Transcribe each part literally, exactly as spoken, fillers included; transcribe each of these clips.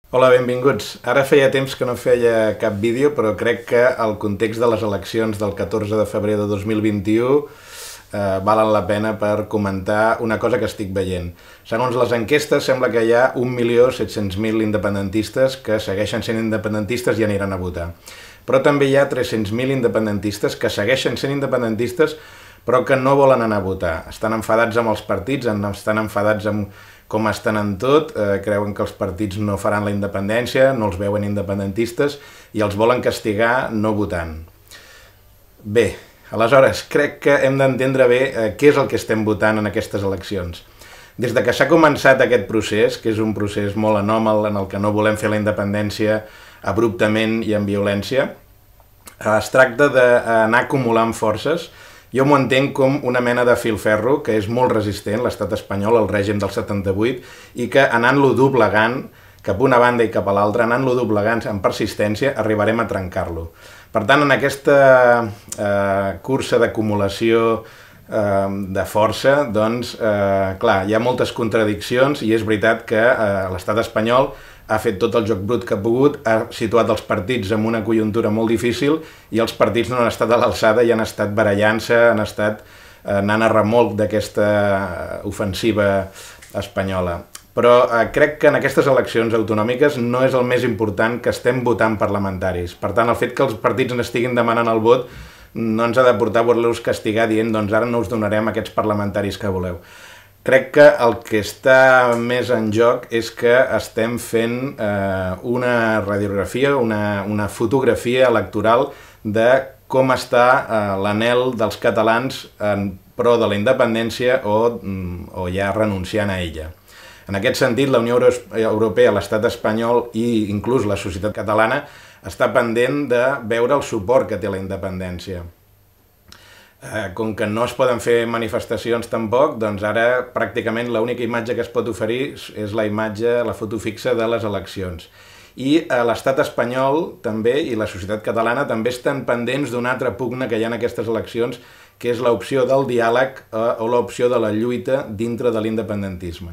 Hola, benvinguts. Ara feia temps que no feia cap vídeo, però crec que el context de les eleccions del catorze de febrer de dos mil vint-i-u eh, valen la pena per comentar una cosa que estic veient. Segons les enquestes, sembla que hi ha un milió set-cents mil independentistes que segueixen sent independentistes i aniran a votar. Però també hi ha tres-cents mil independentistes que segueixen sent independentistes però que no volen anar a votar. Estan enfadats amb els partits, estan enfadats amb com estan en tot, eh, creuen que els partits no faran la independència, no els veuen independentistes i els volen castigar no votant. Bé, aleshores, crec que hem d'entendre bé eh, què és el que estem votant en aquestes eleccions. Des de que s'ha començat aquest procés, que és un procés molt anòmal en el que no volem fer la independència abruptament i amb violència, eh, es tracta d'anar acumulant forces. Jo m'ho entenc com una mena de filferro que és molt resistent, l'estat espanyol, el règim del setanta-vuit, i que anant-lo doblegant cap una banda i cap a l'altra, anant-lo doblegant amb persistència, arribarem a trencar-lo. Per tant, en aquesta eh, cursa d'acumulació eh, de força, doncs, eh, clar, hi ha moltes contradiccions i és veritat que eh, l'estat espanyol ha fet tot el joc brut que ha pogut, ha situat els partits en una conjuntura molt difícil i els partits no han estat a l'alçada i han estat barallant-se, han estat anant a remolc d'aquesta ofensiva espanyola. Però eh, crec que en aquestes eleccions autonòmiques no és el més important que estem votant parlamentaris. Per tant, el fet que els partits n'estiguin demanant el vot no ens ha de portar a voler-los castigar dient doncs ara no us donarem aquests parlamentaris que voleu. Crec que el que està més en joc és que estem fent eh, una radiografia, una, una fotografia electoral de com està eh, l'anhel dels catalans en pro de la independència o, o ja renunciant a ella. En aquest sentit, la Unió Europea, l'estat espanyol i inclús la societat catalana està pendent de veure el suport que té la independència. Com que no es poden fer manifestacions tampoc, doncs ara pràcticament l'única imatge que es pot oferir és la imatge, la foto fixa de les eleccions. I l'estat espanyol també i la societat catalana també estan pendents d'una altra pugna que hi ha en aquestes eleccions, que és l'opció del diàleg o l'opció de la lluita dintre de l'independentisme.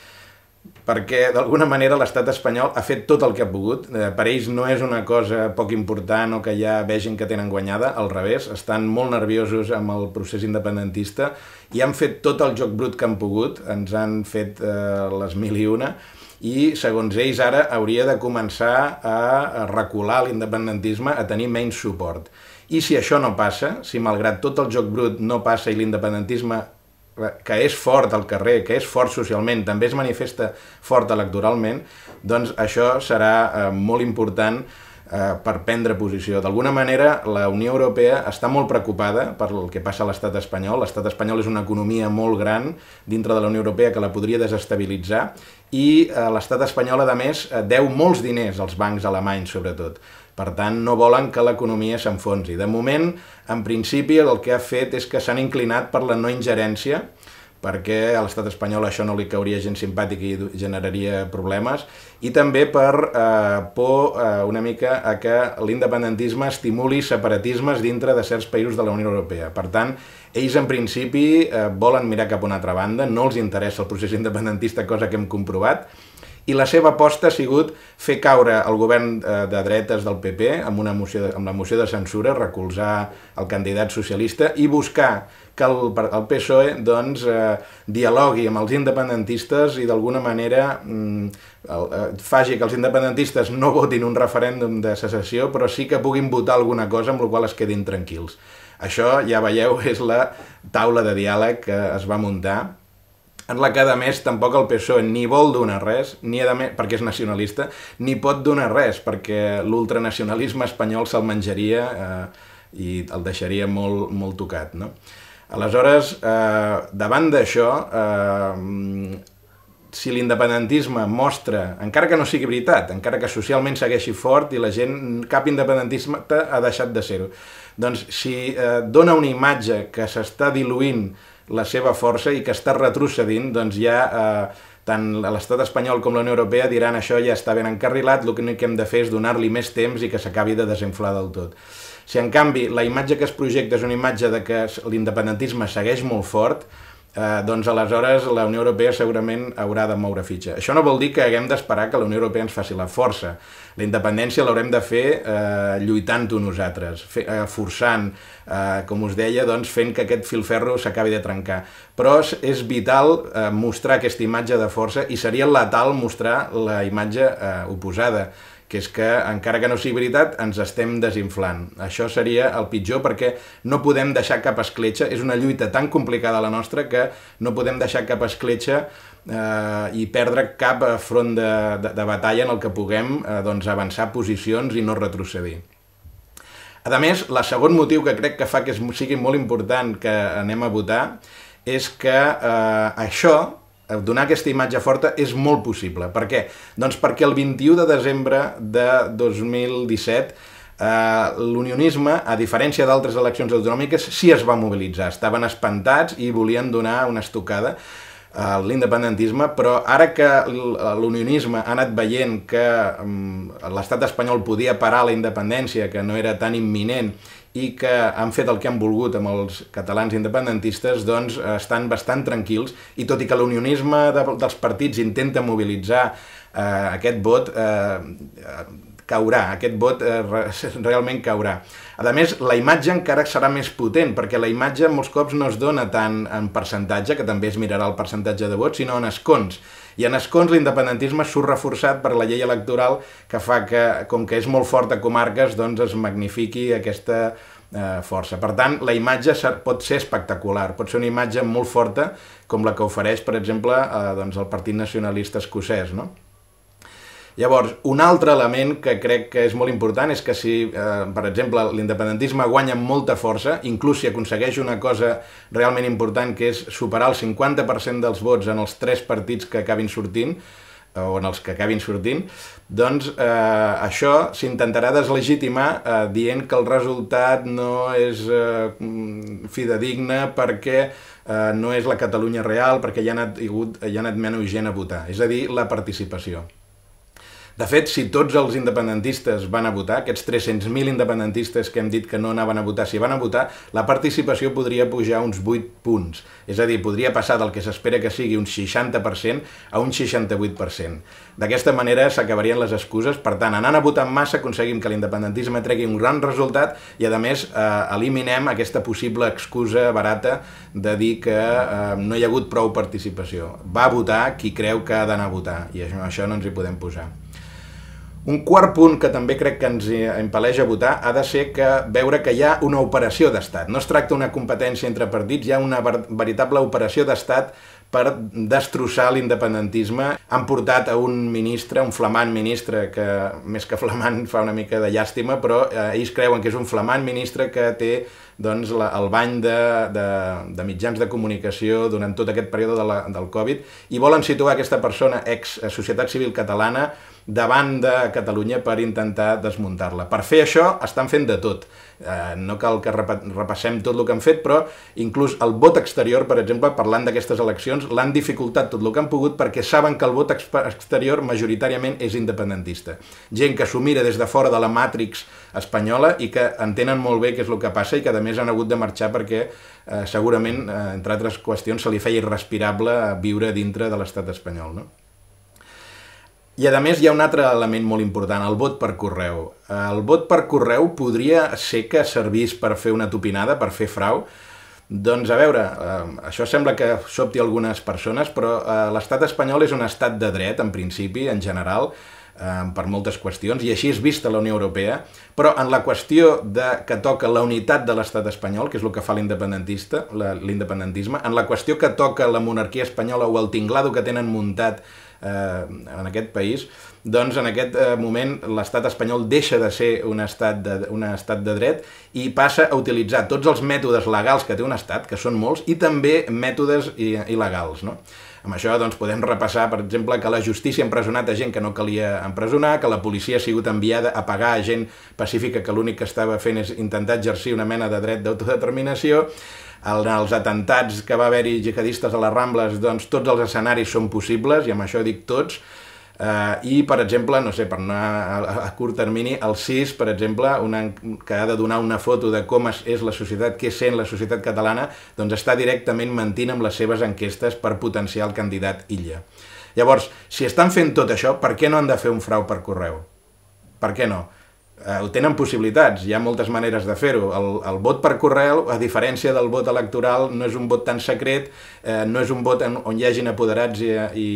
Perquè d'alguna manera l'estat espanyol ha fet tot el que ha pogut. Per ells no és una cosa poc important o que ja vegin que tenen guanyada, al revés, estan molt nerviosos amb el procés independentista i han fet tot el joc brut que han pogut, ens han fet eh, les mil i una, i segons ells ara hauria de començar a recular l'independentisme, a tenir menys suport. I si això no passa, si malgrat tot el joc brut no passa i l'independentisme que és fort al carrer, que és fort socialment, també es manifesta fort electoralment, doncs això serà eh, molt important eh, per prendre posició. D'alguna manera, la Unió Europea està molt preocupada per el que passa a l'estat espanyol. L'estat espanyol és una economia molt gran dintre de la Unió Europea que la podria desestabilitzar i eh, l'estat espanyol, a més, deu molts diners als bancs alemanys, sobretot. Per tant, no volen que l'economia s'enfonsi. De moment, en principi, el que ha fet és que s'han inclinat per la no ingerència, perquè a l'estat espanyol això no li cauria gens simpàtic i generaria problemes, i també per eh, por eh, una mica a que l'independentisme estimuli separatismes dintre de certs països de la Unió Europea. Per tant, ells en principi eh, volen mirar cap a una altra banda, no els interessa el procés independentista, cosa que hem comprovat, i la seva aposta ha sigut fer caure el govern de dretes del P P amb, una moció de, amb la moció de censura, recolzar el candidat socialista i buscar que el, el P S O E doncs, eh, dialogui amb els independentistes i d'alguna manera mm, el, eh, faci que els independentistes no votin un referèndum de secessió, però sí que puguin votar alguna cosa amb la qual es quedin tranquils. Això, ja veieu, és la taula de diàleg que es va muntar, en la que, a més, tampoc el P S O E ni vol donar res, ni a més, perquè és nacionalista, ni pot donar res, perquè l'ultranacionalisme espanyol se'l menjaria eh, i el deixaria molt, molt tocat, no? Aleshores, eh, davant d'això, eh, si l'independentisme mostra, encara que no sigui veritat, encara que socialment segueixi fort i la gent, cap independentisme ha deixat de ser-ho, doncs si eh, dona una imatge que s'està diluint la seva força i que està retrocedint, doncs ja eh, tant l'estat espanyol com la Unió Europea diran això ja està ben encarrilat, l'únic que hem de fer és donar-li més temps i que s'acabi de desinflar del tot. Si en canvi la imatge que es projecta és una imatge de que l'independentisme segueix molt fort, eh, doncs aleshores la Unió Europea segurament haurà de moure fitxa. Això no vol dir que haguem d'esperar que la Unió Europea ens faci la força. La independència l'haurem de fer eh, lluitant-ho nosaltres, fe, eh, forçant, eh, com us deia, doncs, fent que aquest filferro s'acabi de trencar. Però és vital eh, mostrar aquesta imatge de força i seria letal mostrar la imatge eh, oposada, que és que, encara que no sigui veritat, ens estem desinflant. Això seria el pitjor perquè no podem deixar cap escletxa, és una lluita tan complicada la nostra que no podem deixar cap escletxa eh, i perdre cap front de, de, de batalla en el que puguem eh, doncs avançar posicions i no retrocedir. A més, el segon motiu que crec que fa que sigui molt important que anem a votar és que eh, això, donar aquesta imatge forta, és molt possible. Per què? Doncs perquè el vint-i-u de desembre de dos mil disset eh, l'unionisme, a diferència d'altres eleccions autonòmiques, sí es va mobilitzar. Estaven espantats i volien donar una estocada a l'independentisme, però ara que l'unionisme ha anat veient que l'estat espanyol podia parar la independència, que no era tan imminent, i que han fet el que han volgut amb els catalans independentistes, doncs estan bastant tranquils, i tot i que l'unionisme de, dels partits intenta mobilitzar eh, aquest vot, eh, caurà, aquest vot eh, realment caurà. A més, la imatge encara serà més potent, perquè la imatge molts cops no es dona tant en percentatge, que també es mirarà el percentatge de vots, sinó en escons. I en escons l'independentisme surt reforçat per la llei electoral que fa que, com que és molt fort a comarques, doncs es magnifiqui aquesta eh, força. Per tant, la imatge pot ser espectacular, pot ser una imatge molt forta, com la que ofereix, per exemple, eh, doncs el Partit Nacionalista Escocès, no? Llavors, un altre element que crec que és molt important és que si, eh, per exemple, l'independentisme guanya amb molta força, inclús si aconsegueix una cosa realment important, que és superar el cinquanta per cent dels vots en els tres partits que acabin sortint, o en els que acabin sortint, doncs eh, això s'intentarà deslegitimar eh, dient que el resultat no és eh, fidedigne perquè eh, no és la Catalunya real, perquè hi ha anat, hi ha anat menys gent a votar, és a dir, la participació. De fet, si tots els independentistes van a votar, aquests tres-cents mil independentistes que hem dit que no anaven a votar, si van a votar, la participació podria pujar uns vuit punts. És a dir, podria passar del que s'espera que sigui un seixanta per cent a un seixanta-vuit per cent. D'aquesta manera s'acabarien les excuses. Per tant, anant a votar en massa aconseguim que l'independentisme tregui un gran resultat i, a més, eh, eliminem aquesta possible excusa barata de dir que eh, no hi ha hagut prou participació. Va a votar qui creu que ha d'anar a votar i això, això no ens hi podem posar. Un quart punt que també crec que ens impel·leix a votar ha de ser que veure que hi ha una operació d'estat. No es tracta d'una competència entre partits, hi ha una veritable operació d'estat per destrossar l'independentisme. Han portat a un ministre, un flamant ministre, que més que flamant fa una mica de llàstima, però eh, ells creuen que és un flamant ministre que té doncs, la, el bany de, de, de mitjans de comunicació durant tot aquest període de la, del Covid, i volen situar aquesta persona, ex-societat civil catalana, davant de Catalunya per intentar desmuntar-la. Per fer això estan fent de tot. Eh, no cal que repassem tot el que han fet, però inclús el vot exterior, per exemple, parlant d'aquestes eleccions, l'han dificultat tot el que han pogut perquè saben que el vot exterior majoritàriament és independentista. Gent que s'ho mira des de fora de la Matrix espanyola i que entenen molt bé què és el que passa i que a més han hagut de marxar perquè eh, segurament, eh, entre altres qüestions, se li feia irrespirable viure dintre de l'estat espanyol, no? I a més hi ha un altre element molt important, el vot per correu. El vot per correu podria ser que servís per fer una tupinada, per fer frau. Doncs a veure, eh, això sembla que sobti algunes persones, però eh, l'estat espanyol és un estat de dret, en principi, en general, eh, per moltes qüestions, i així és vista la Unió Europea, però en la qüestió de que toca la unitat de l'estat espanyol, que és el que fa l'independentista, l'independentisme, en la qüestió que toca la monarquia espanyola o el tinglado que tenen muntat en aquest país, doncs en aquest moment l'estat espanyol deixa de ser un estat de, un estat de dret i passa a utilitzar tots els mètodes legals que té un estat, que són molts, i també mètodes il·legals, no? Amb això doncs, podem repassar, per exemple, que la justícia ha empresonat a gent que no calia empresonar, que la policia ha sigut enviada a pagar a gent pacífica que l'únic que estava fent és intentar exercir una mena de dret d'autodeterminació. Els atentats que va haver-hi jihadistes a les Rambles, doncs tots els escenaris són possibles, i amb això dic tots. Uh, I, per exemple, no sé, per anar a, a curt termini, el sis, per exemple, una, que ha de donar una foto de com és, és la societat, què sent la societat catalana, doncs està directament mentint amb les seves enquestes per potenciar el candidat Illa. Llavors, si estan fent tot això, per què no han de fer un frau per correu? Per què no? Eh, ho tenen possibilitats, hi ha moltes maneres de fer-ho. El, el vot per correu, a diferència del vot electoral, no és un vot tan secret, eh, no és un vot en, on hi hagin apoderats i, i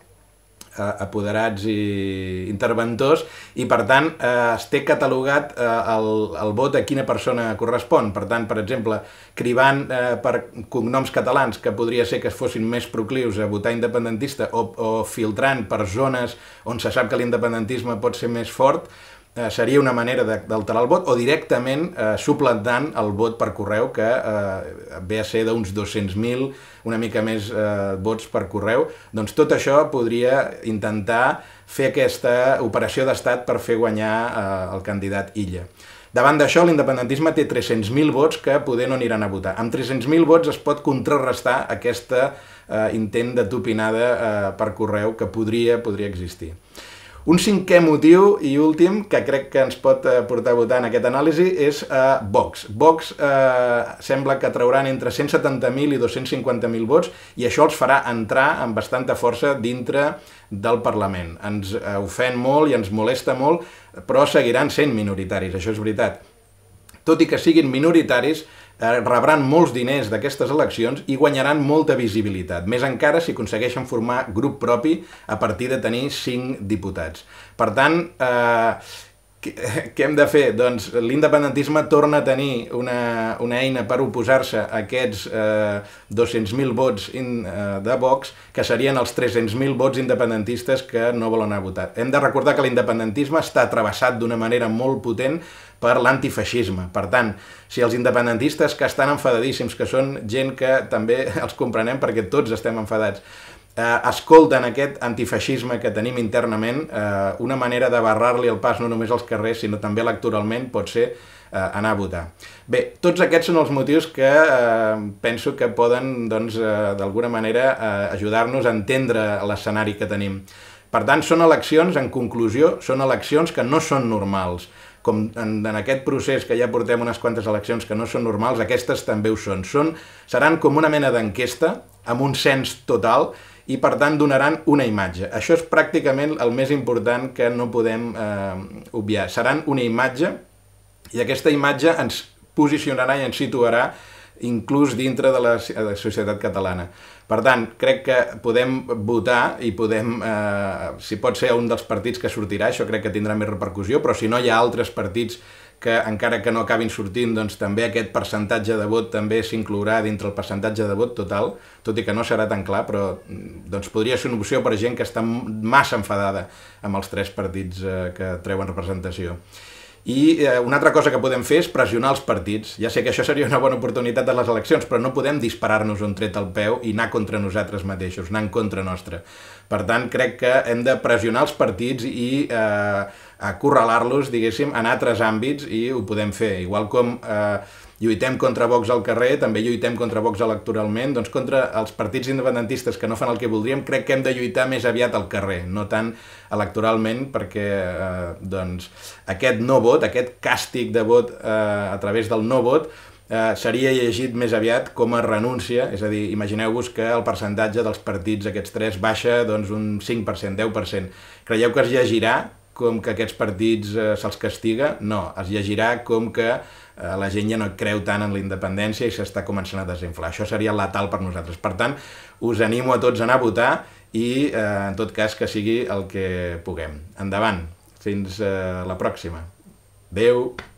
apoderats i interventors, i per tant eh, es té catalogat eh, el, el vot a quina persona correspon. Per tant, per exemple, cribant eh, per cognoms catalans que podria ser que fossin més proclius a votar independentista o, o filtrant per zones on se sap que l'independentisme pot ser més fort, eh, seria una manera d'alterar el vot, o directament eh, suplantant el vot per correu, que eh, ve a ser d'uns dos-cents mil, una mica més eh, vots per correu. Doncs tot això podria intentar fer aquesta operació d'estat per fer guanyar eh, el candidat Illa. Davant d'això, l'independentisme té tres-cents mil vots que poder no aniran a votar. Amb tres-cents mil vots es pot contrarrestar aquest eh, intent de tupinada eh, per correu que podria, podria existir. Un cinquè motiu i últim que crec que ens pot portar a votar en aquesta anàlisi és eh, Vox. Vox eh, sembla que trauran entre cent setanta mil i dos-cents cinquanta mil vots i això els farà entrar amb bastanta força dintre del Parlament. Ens eh, ofèn molt i ens molesta molt, però seguiran sent minoritaris, això és veritat. Tot i que siguin minoritaris, eh, rebran molts diners d'aquestes eleccions i guanyaran molta visibilitat, més encara si aconsegueixen formar grup propi a partir de tenir cinc diputats. Per tant, eh, què hem de fer? Doncs l'independentisme torna a tenir una, una eina per oposar-se a aquests eh, dos-cents mil vots in, eh, de Vox, que serien els tres-cents mil vots independentistes que no volen anar a votar. Hem de recordar que l'independentisme està travessat d'una manera molt potent per l'antifeixisme. Per tant, si els independentistes que estan enfadadíssims, que són gent que també els comprenem perquè tots estem enfadats, eh, escolten aquest antifeixisme que tenim internament, eh, una manera de barrar-li el pas no només als carrers, sinó també electoralment pot ser eh, anar a votar. Bé, tots aquests són els motius que eh, penso que poden, doncs, eh, d'alguna manera eh, ajudar-nos a entendre l'escenari que tenim. Per tant, són eleccions, en conclusió, són eleccions que no són normals. Com en, en aquest procés que ja portem unes quantes eleccions que no són normals, aquestes també ho són. són seran com una mena d'enquesta, amb un cens total, i per tant donaran una imatge. Això és pràcticament el més important que no podem eh, obviar. Seran una imatge, i aquesta imatge ens posicionarà i ens situarà inclús dintre de la, de la societat catalana. Per tant, crec que podem votar i podem, eh, si pot ser un dels partits que sortirà, això crec que tindrà més repercussió, però si no hi ha altres partits que encara que no acabin sortint, doncs també aquest percentatge de vot també s'inclourà dintre el percentatge de vot total, tot i que no serà tan clar, però doncs podria ser una opció per gent que està massa enfadada amb els tres partits eh, que treuen representació. I eh, una altra cosa que podem fer és pressionar els partits. Ja sé que això seria una bona oportunitat a les eleccions, però no podem disparar-nos un tret al peu i anar contra nosaltres mateixos, anar en contra nostra. Per tant, crec que hem de pressionar els partits i eh, acorralar-los, diguéssim, en altres àmbits, i ho podem fer. Igual com eh, lluitem contra Vox al carrer, també lluitem contra Vox electoralment, doncs contra els partits independentistes que no fan el que voldríem, crec que hem de lluitar més aviat al carrer, no tant electoralment, perquè eh, doncs, aquest no vot, aquest càstig de vot eh, a través del no vot, eh, seria llegit més aviat com a renúncia, és a dir, imagineu-vos que el percentatge dels partits, aquests tres, baixa doncs, un cinc per cent, deu per cent. Creieu que es llegirà com que aquests partits eh, se'ls castiga? No, es llegirà com que eh, la gent ja no creu tant en la independència i s'està començant a desinflar. Això seria letal per nosaltres. Per tant, us animo a tots a anar a votar i, eh, en tot cas, que sigui el que puguem. Endavant, fins eh, la pròxima. Adéu!